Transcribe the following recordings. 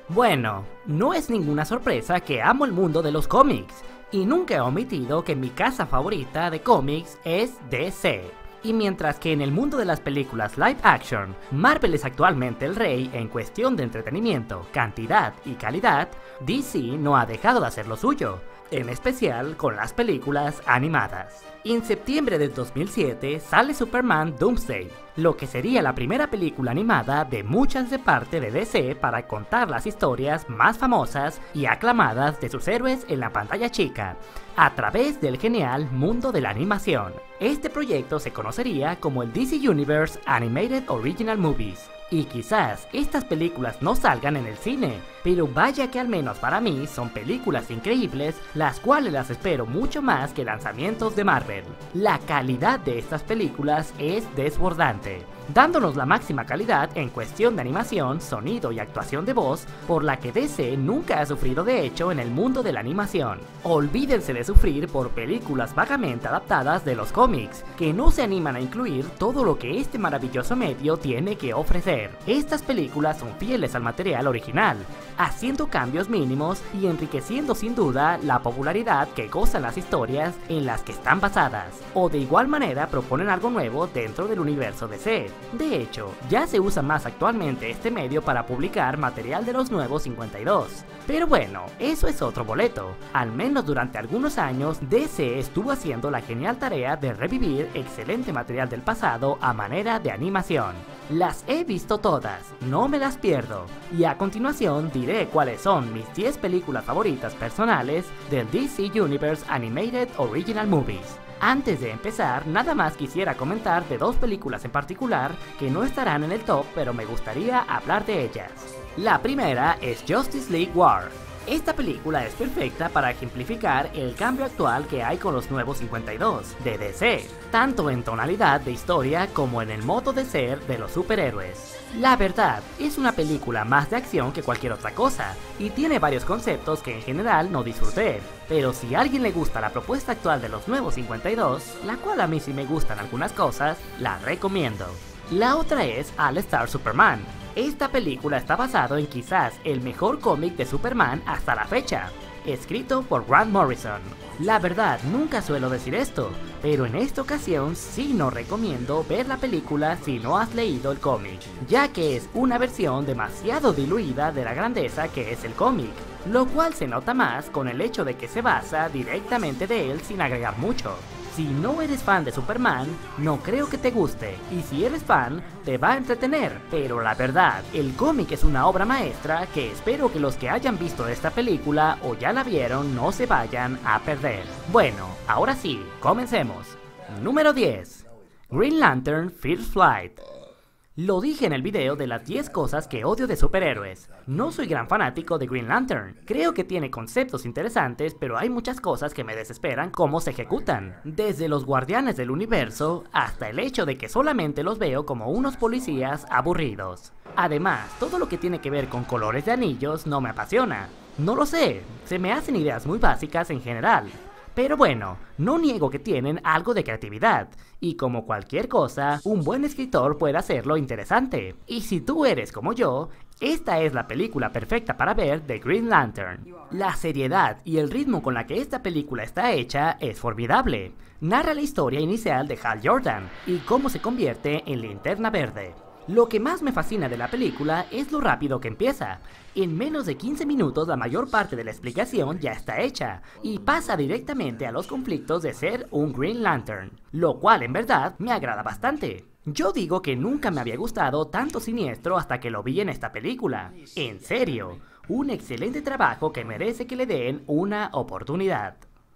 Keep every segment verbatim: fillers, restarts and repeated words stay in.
Bueno, no es ninguna sorpresa que amo el mundo de los cómics, y nunca he omitido que mi casa favorita de cómics es D C. Y mientras que en el mundo de las películas live action, Marvel es actualmente el rey en cuestión de entretenimiento, cantidad y calidad, D C no ha dejado de hacer lo suyo, en especial con las películas animadas. En septiembre de dos mil siete sale Superman Doomsday, lo que sería la primera película animada de muchas de parte de D C para contar las historias más famosas y aclamadas de sus héroes en la pantalla chica, a través del genial mundo de la animación. Este proyecto se conocería como el D C Universe Animated Original Movies. Y quizás estas películas no salgan en el cine, pero vaya que al menos para mí son películas increíbles, las cuales las espero mucho más que lanzamientos de Marvel. La calidad de estas películas es desbordante, dándonos la máxima calidad en cuestión de animación, sonido y actuación de voz, por la que D C nunca ha sufrido de hecho en el mundo de la animación. Olvídense de sufrir por películas vagamente adaptadas de los cómics, que no se animan a incluir todo lo que este maravilloso medio tiene que ofrecer. Estas películas son fieles al material original, haciendo cambios mínimos y enriqueciendo sin duda la popularidad que gozan las historias en las que están basadas, o de igual manera proponen algo nuevo dentro del universo D C. De hecho, ya se usa más actualmente este medio para publicar material de los nuevos cincuenta y dos. Pero bueno, eso es otro boleto. Al menos durante algunos años, D C estuvo haciendo la genial tarea de revivir excelente material del pasado a manera de animación. Las he visto todas, no me las pierdo, y a continuación diré cuáles son mis diez películas favoritas personales del D C Universe Animated Original Movies. Antes de empezar, nada más quisiera comentar de dos películas en particular que no estarán en el top, pero me gustaría hablar de ellas. La primera es Justice League War. Esta película es perfecta para ejemplificar el cambio actual que hay con los nuevos cincuenta y dos de D C, tanto en tonalidad de historia como en el modo de ser de los superhéroes. La verdad, es una película más de acción que cualquier otra cosa, y tiene varios conceptos que en general no disfruté, pero si a alguien le gusta la propuesta actual de los nuevos cincuenta y dos, la cual a mí sí me gustan algunas cosas, la recomiendo. La otra es All Star Superman. Esta película está basado en quizás el mejor cómic de Superman hasta la fecha, escrito por Grant Morrison. La verdad, nunca suelo decir esto, pero en esta ocasión sí no recomiendo ver la película si no has leído el cómic, ya que es una versión demasiado diluida de la grandeza que es el cómic, lo cual se nota más con el hecho de que se basa directamente de él sin agregar mucho. Si no eres fan de Superman, no creo que te guste, y si eres fan, te va a entretener, pero la verdad, el cómic es una obra maestra que espero que los que hayan visto esta película o ya la vieron no se vayan a perder. Bueno, ahora sí, comencemos. Número diez. Green Lantern First Flight. Lo dije en el video de las diez cosas que odio de superhéroes. No soy gran fanático de Green Lantern. Creo que tiene conceptos interesantes, pero hay muchas cosas que me desesperan cómo se ejecutan. Desde los guardianes del universo, hasta el hecho de que solamente los veo como unos policías aburridos. Además, todo lo que tiene que ver con colores de anillos no me apasiona. No lo sé, se me hacen ideas muy básicas en general. Pero bueno, no niego que tienen algo de creatividad, y como cualquier cosa, un buen escritor puede hacerlo interesante. Y si tú eres como yo, esta es la película perfecta para ver de Green Lantern. La seriedad y el ritmo con la que esta película está hecha es formidable. Narra la historia inicial de Hal Jordan, y cómo se convierte en Linterna Verde. Lo que más me fascina de la película es lo rápido que empieza. En menos de quince minutos la mayor parte de la explicación ya está hecha, y pasa directamente a los conflictos de ser un Green Lantern, lo cual en verdad me agrada bastante. Yo digo que nunca me había gustado tanto Siniestro hasta que lo vi en esta película. En serio, un excelente trabajo que merece que le den una oportunidad.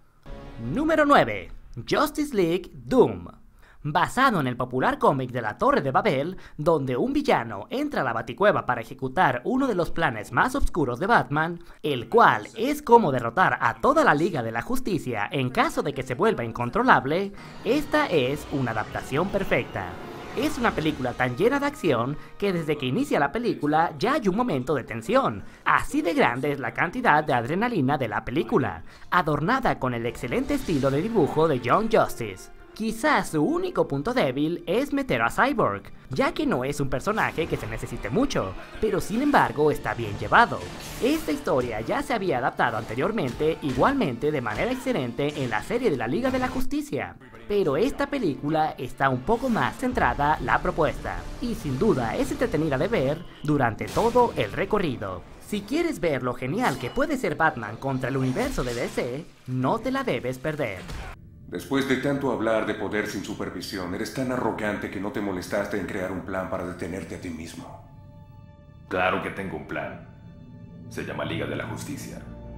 Número nueve. Justice League Doom. Basado en el popular cómic de la Torre de Babel, donde un villano entra a la Baticueva para ejecutar uno de los planes más oscuros de Batman, el cual es cómo derrotar a toda la Liga de la Justicia en caso de que se vuelva incontrolable, esta es una adaptación perfecta. Es una película tan llena de acción que desde que inicia la película ya hay un momento de tensión. Así de grande es la cantidad de adrenalina de la película, adornada con el excelente estilo de dibujo de John Justice. Quizás su único punto débil es meter a Cyborg, ya que no es un personaje que se necesite mucho, pero sin embargo está bien llevado. Esta historia ya se había adaptado anteriormente igualmente de manera excelente en la serie de la Liga de la Justicia, pero esta película está un poco más centrada en la propuesta, y sin duda es entretenida de ver durante todo el recorrido. Si quieres ver lo genial que puede ser Batman contra el universo de D C, no te la debes perder. Después de tanto hablar de poder sin supervisión, eres tan arrogante que no te molestaste en crear un plan para detenerte a ti mismo. Claro que tengo un plan. Se llama Liga de la Justicia.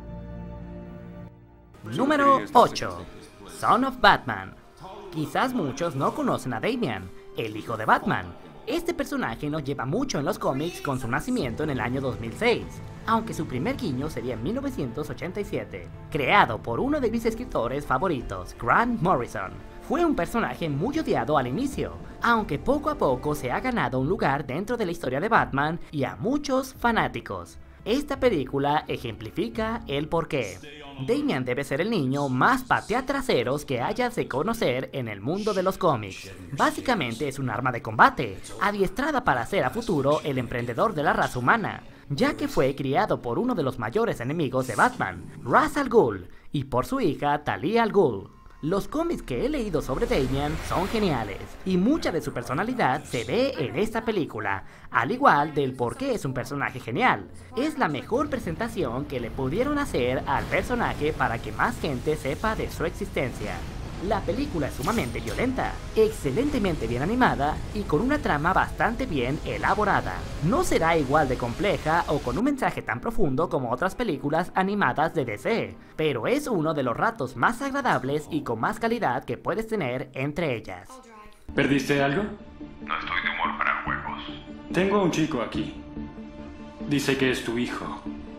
Número ocho. Son of Batman. Quizás muchos no conocen a Damian, el hijo de Batman. Este personaje nos lleva mucho en los cómics con su nacimiento en el año dos mil seis, aunque su primer guiño sería en mil novecientos ochenta y siete, creado por uno de mis escritores favoritos, Grant Morrison. Fue un personaje muy odiado al inicio, aunque poco a poco se ha ganado un lugar dentro de la historia de Batman y a muchos fanáticos. Esta película ejemplifica el porqué. Damian debe ser el niño más pateatraseros que hayas de conocer en el mundo de los cómics. Básicamente es un arma de combate, adiestrada para ser a futuro el emprendedor de la raza humana, ya que fue criado por uno de los mayores enemigos de Batman, Ra's al Ghul, y por su hija Talia al Ghul. Los cómics que he leído sobre Damian son geniales, y mucha de su personalidad se ve en esta película, al igual del por qué es un personaje genial. Es la mejor presentación que le pudieron hacer al personaje para que más gente sepa de su existencia. La película es sumamente violenta, excelentemente bien animada y con una trama bastante bien elaborada. No será igual de compleja o con un mensaje tan profundo como otras películas animadas de D C, pero es uno de los ratos más agradables y con más calidad que puedes tener entre ellas. ¿Perdiste algo? No estoy de humor para juegos. Tengo a un chico aquí. Dice que es tu hijo.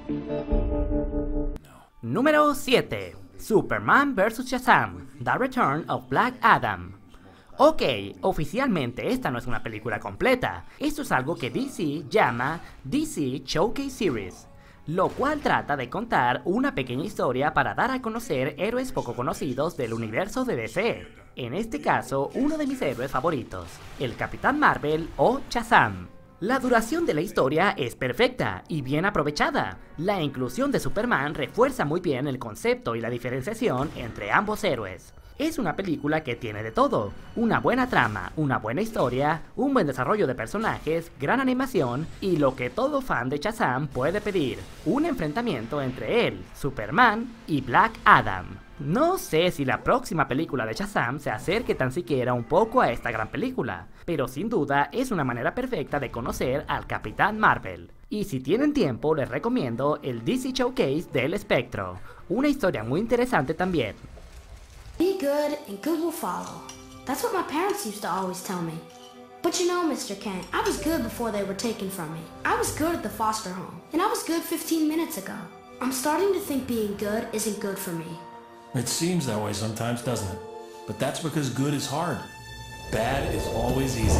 Número siete. Superman versus. Shazam, The Return of Black Adam. Ok, oficialmente esta no es una película completa, esto es algo que D C llama D C Showcase Series, lo cual trata de contar una pequeña historia para dar a conocer héroes poco conocidos del universo de D C. En este caso, uno de mis héroes favoritos, el Capitán Marvel o Shazam. La duración de la historia es perfecta y bien aprovechada. La inclusión de Superman refuerza muy bien el concepto y la diferenciación entre ambos héroes. Es una película que tiene de todo, una buena trama, una buena historia, un buen desarrollo de personajes, gran animación y lo que todo fan de Shazam puede pedir, un enfrentamiento entre él, Superman y Black Adam. No sé si la próxima película de Shazam se acerque tan siquiera un poco a esta gran película, pero sin duda es una manera perfecta de conocer al Capitán Marvel. Y si tienen tiempo les recomiendo el D C Showcase del Espectro, una historia muy interesante también. Be good and good will follow. That's what my parents used to always tell me. But you know, Mister Kent, I was good before they were taken from me. I was good at the foster home, and I was good fifteen minutes ago. I'm starting to think being good isn't good for me. It seems that way sometimes, doesn't it? But that's because good is hard. Bad is always easy.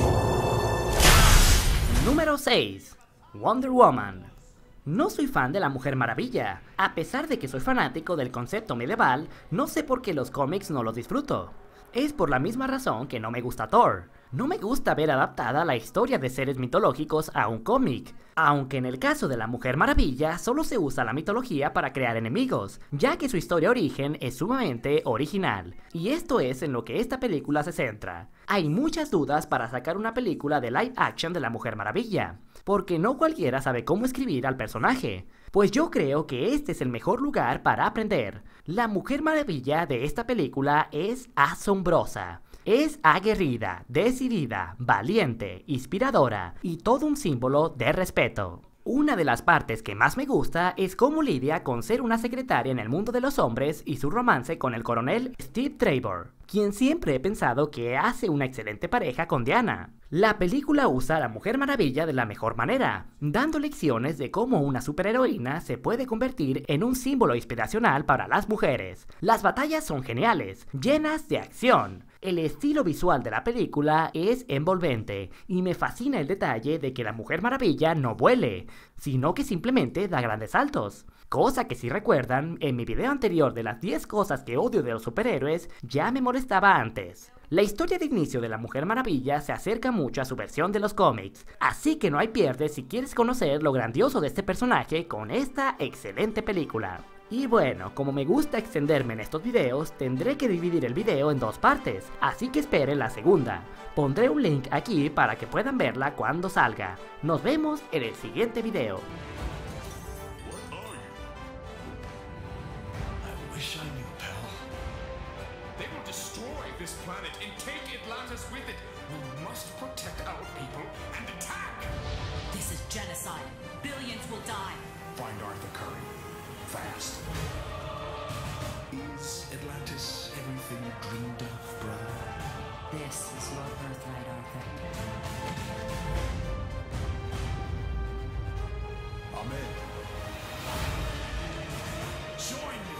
Número seis. Wonder Woman. No soy fan de la Mujer Maravilla. A pesar de que soy fanático del concepto medieval, no sé por qué los cómics no los disfruto. Es por la misma razón que no me gusta Thor. No me gusta ver adaptada la historia de seres mitológicos a un cómic, aunque en el caso de la Mujer Maravilla solo se usa la mitología para crear enemigos, ya que su historia origen es sumamente original, y esto es en lo que esta película se centra. Hay muchas dudas para sacar una película de live action de la Mujer Maravilla, porque no cualquiera sabe cómo escribir al personaje. Pues yo creo que este es el mejor lugar para aprender. La Mujer Maravilla de esta película es asombrosa. Es aguerrida, decidida, valiente, inspiradora y todo un símbolo de respeto. Una de las partes que más me gusta es cómo lidia con ser una secretaria en el mundo de los hombres y su romance con el coronel Steve Trevor, quien siempre he pensado que hace una excelente pareja con Diana. La película usa a la Mujer Maravilla de la mejor manera, dando lecciones de cómo una superheroína se puede convertir en un símbolo inspiracional para las mujeres. Las batallas son geniales, llenas de acción. El estilo visual de la película es envolvente y me fascina el detalle de que la Mujer Maravilla no vuele, sino que simplemente da grandes saltos. Cosa que si recuerdan, en mi video anterior de las diez cosas que odio de los superhéroes, ya me molestaba antes. La historia de inicio de la Mujer Maravilla se acerca mucho a su versión de los cómics, así que no hay pierde si quieres conocer lo grandioso de este personaje con esta excelente película. Y bueno, como me gusta extenderme en estos videos, tendré que dividir el video en dos partes, así que esperen la segunda. Pondré un link aquí para que puedan verla cuando salga. Nos vemos en el siguiente video. This planet and take Atlantis with it. We must protect our people and attack! This is genocide. Billions will die. Find Arthur Curry. Fast. Is Atlantis everything you dreamed of, brother? This is your birthright, Arthur. Amen. Join me!